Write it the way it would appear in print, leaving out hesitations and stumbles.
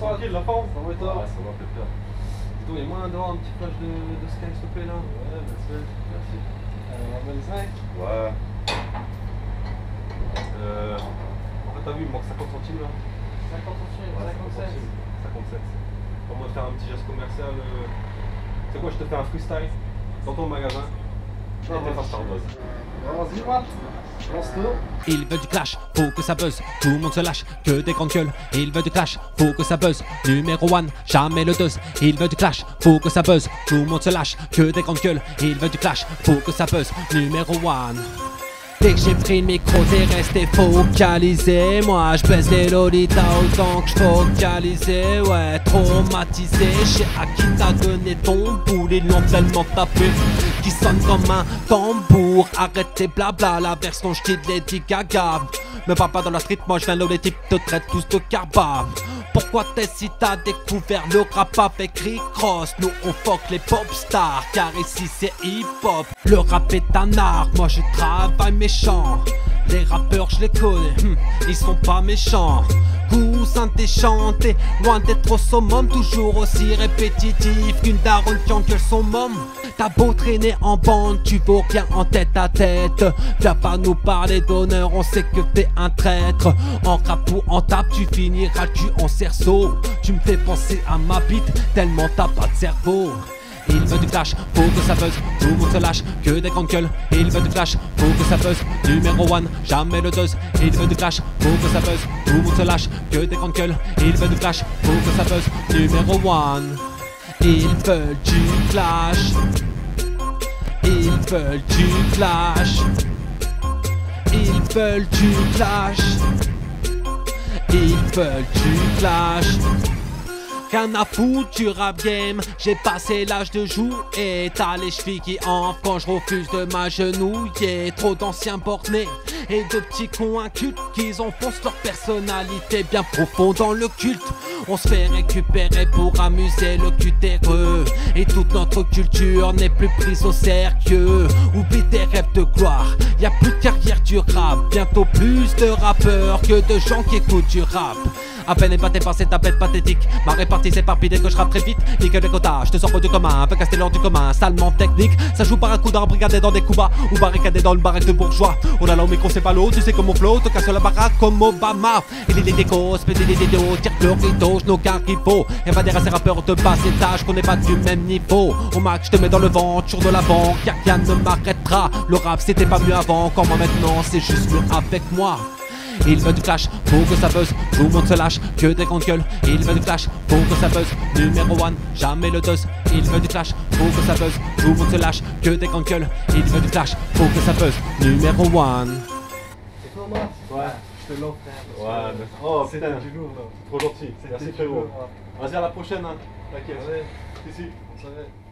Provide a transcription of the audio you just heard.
tranquille, la forme. Ça va et toi? Ouais, ça va, pépère. Dis-donc, et moi, dehors, un petit flash de Sky, s'il te plaît, là. Ouais, bien sûr. Merci. La bonne 5. Ouais. En fait, t'as vu, il me manque 50 centimes, là. 50 centimes, Ouais, 57. 57. Comment faire un petit geste commercial C'est quoi, je te fais un freestyle dans ton magasin. Je vais te faire ça en buzz. Vas-y, Matt. Lance-toi. Il veut du clash, faut que ça buzz, tout le monde se lâche, que des grandes gueules. Il veut du clash, faut que ça buzz, numéro 1, jamais le 2. Il veut du clash, faut que ça buzz, tout le monde se lâche, que des grandes gueules. Il veut du clash, faut que ça buzz, numéro 1. Dès que j'ai pris le micro, t'es resté focalisé. Moi je baisse les lolitas autant que je focalisais. Ouais, traumatisé, j'ai à qui t'as donné ton boule. Ils l'ont tellement tapé qui sonne comme un tambour. Arrêtez blabla, la version j't'ai de Lady Gaga. Me parle pas dans la street, moi je viens là où les types te traitent tous de carbab. Pourquoi t'es si t'as découvert le rap avec Rick Ross? Nous on fuck les pop stars, car ici c'est hip hop. Le rap est un art, moi je travaille méchant. Les rappeurs je les connais, ils sont pas méchants. Cousin déchanté, loin d'être au summum, toujours aussi répétitif qu'une daronne qui engueule son môme. T'as beau traîner en bande, tu vaux rien en tête à tête. Viens pas nous parler d'honneur, on sait que t'es un traître. En rap ou en tape, tu finiras le cul en cerceau. Tu me fais penser à ma bite, tellement t'as pas de cerveau. Il veut du clash, faut que ça buzz, tout le monde se lâche, que des grandes gueules. Il veut du clash, faut que ça buzz, numéro 1, jamais le 2. Il veut du clash, faut que ça buzz, tout le monde se lâche, que des grandes gueules. Il veut du clash, faut que ça buzz, numéro 1. Ils veulent du clash. Ils veulent du clash. Ils veulent du clash. Ils veulent du clash. Rien à foutre du rap game, j'ai passé l'âge de jouer. T'as les chevilles qui enflent quand je refuse de m'agenouiller. Trop d'anciens bornés et de petits cons incultes qui enfoncent leur personnalité bien profond dans le culte. On se fait récupérer pour amuser le cutéreux. Et toute notre culture n'est plus prise au sérieux. Oublie tes rêves de gloire, y'a plus de carrière du rap. Bientôt plus de rappeurs que de gens qui écoutent du rap. À peine épaté par cette appel pathétique, ma répartie s'éparpille dès que je rappe très vite. Nickel les quotas, je te sors pas du commun, avec un stellar du commun, salement technique. Ça joue par un coup d'arbre brigadé dans des coups bas ou barricadé dans une baraque de bourgeois. Oh là là, au micro c'est pas l'eau, tu sais comme mon flow, te casse la baraque comme Obama. Il est des décos, spédé des idéaux, tire le rideau, je n'ai aucun rivaux. Invader à ces rappeurs de bas étage, qu'on n'est pas du même niveau. Au max, je te mets dans le vent, toujours de l'avant, car rien ne m'arrêtera. Le rap c'était pas mieux avant, quand moi maintenant c'est juste mieux avec moi. Il veut du clash, faut que ça buzz, tout le monde se lâche, que des grandes gueules. Il veut du clash, faut que ça buzz, numéro 1, jamais le 2. Il veut du clash, faut que ça buzz, tout le monde se lâche, que des grandes gueules. Il veut du clash, faut que ça buzz, numéro 1. C'est toi, Matt? Ouais. Je te l'offre, frère. Ouais, mais... Oh C'était putain, du lourd, là. trop gentil. Merci frérot. Ouais. Vas-y, à la prochaine, hein. T'inquiète. Ouais. Ici. On savait.